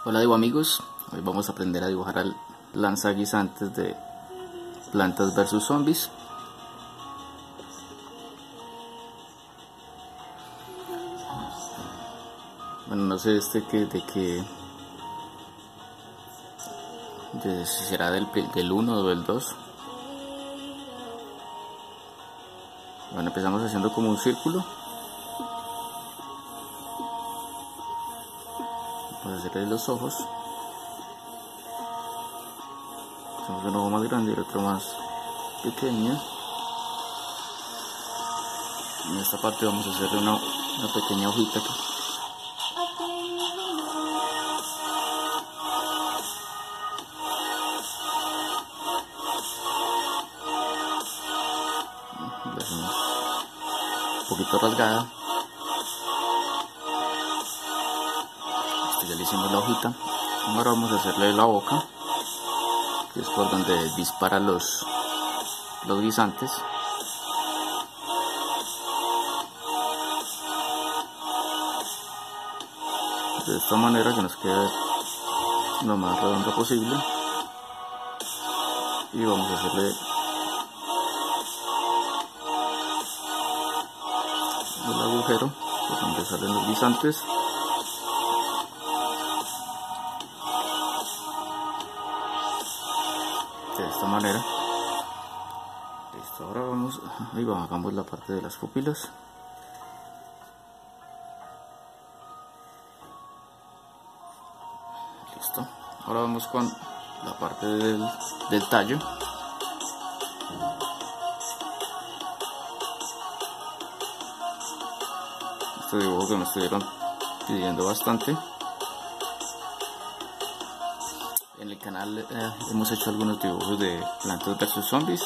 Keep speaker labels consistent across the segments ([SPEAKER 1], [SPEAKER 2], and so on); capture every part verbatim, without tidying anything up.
[SPEAKER 1] Hola digo amigos, hoy vamos a aprender a dibujar al lanzaguisantes de Plantas versus Zombies. Bueno, no sé este que de que de, si será del, del uno o del dos. Bueno, empezamos haciendo como un círculo. Para hacerle los ojos. Hacemos un ojo más grande y el otro más pequeño. En esta parte vamos a hacerle una, una pequeña hojita aquí. La hacemos un poquito rasgada. Este ya le hicimos la hojita. Ahora vamos a hacerle la boca, que es por donde dispara los, los guisantes. De esta manera que nos quede lo más redondo posible. Y vamos a hacerle el agujero por donde salen los guisantes. De esta manera. Listo, ahora vamos, ahí vamos, hagamos la parte de las pupilas. Listo, ahora vamos con la parte del, del tallo. Este dibujo que me estuvieron pidiendo bastante. En el canal eh, hemos hecho algunos dibujos de Plantas versus Zombies.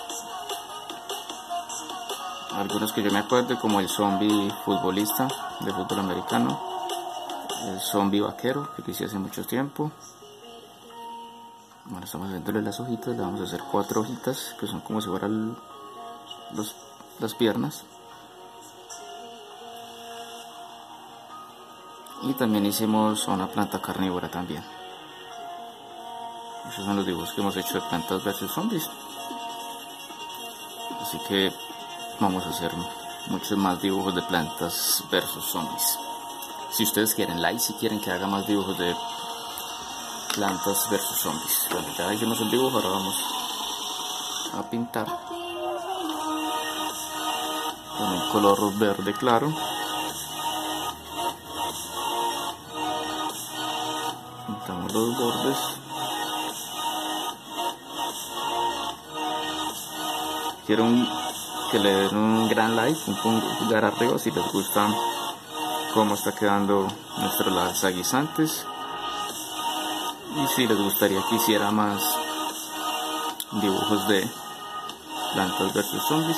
[SPEAKER 1] Algunos que yo me acuerdo, como el zombie futbolista de fútbol americano, el zombie vaquero que hice hace mucho tiempo. Bueno, estamos haciéndole las hojitas, le vamos a hacer cuatro hojitas que son como si fueran los, las piernas. Y también hicimos una planta carnívora también. Esos son los dibujos que hemos hecho de Plantas versus Zombies. Así que vamos a hacer muchos más dibujos de Plantas versus Zombies. Si ustedes quieren like, si quieren que haga más dibujos de Plantas versus Zombies. Bueno, ya hicimos el dibujo, ahora vamos a pintar con un color verde claro. Pintamos los bordes. Quiero un, que le den un gran like, un pulgar arriba si les gusta cómo está quedando nuestro lanzaguisantes. Y si les gustaría que hiciera más dibujos de Plantas versus Zombies.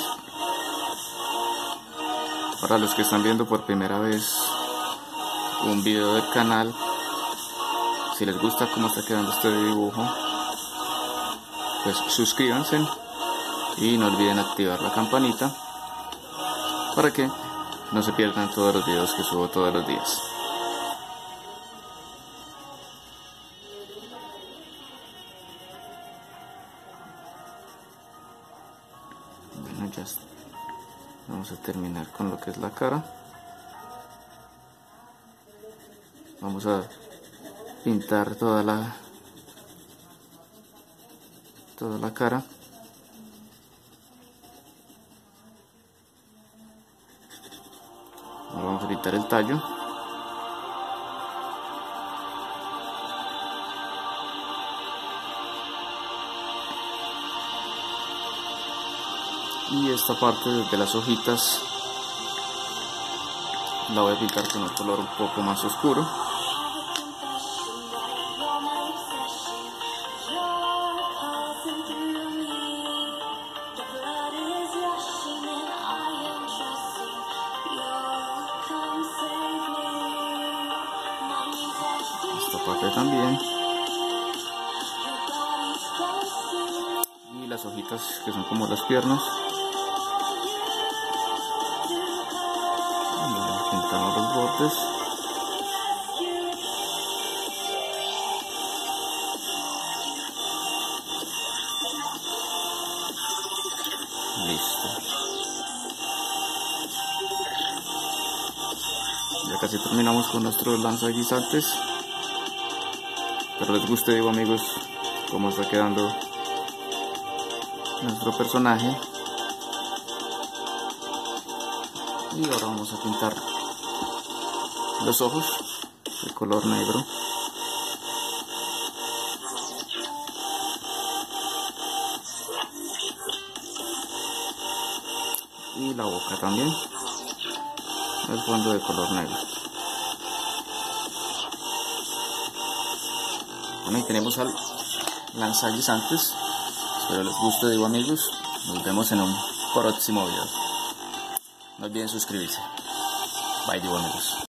[SPEAKER 1] Para los que están viendo por primera vez un video del canal, si les gusta cómo está quedando este dibujo, pues suscríbanse. Y no olviden activar la campanita para que no se pierdan todos los videos que subo todos los días. Bueno, ya vamos a terminar con lo que es la cara. Vamos a pintar toda la toda la cara. Ahora vamos a pintar el tallo. Y esta parte de las hojitas la voy a pintar con un color un poco más oscuro. Esta parte también. Y las hojitas que son como las piernas. Pintamos los bordes. Ya casi terminamos con nuestros lanzaguisantes. Pero les guste, digo amigos, cómo está quedando nuestro personaje. Y ahora vamos a pintar los ojos de color negro. Y la boca también, el fondo de color negro. Bueno, y tenemos al lanzaguisantes. Espero les guste, digo amigos. Nos vemos en un próximo video. No olviden suscribirse. Bye, digo amigos.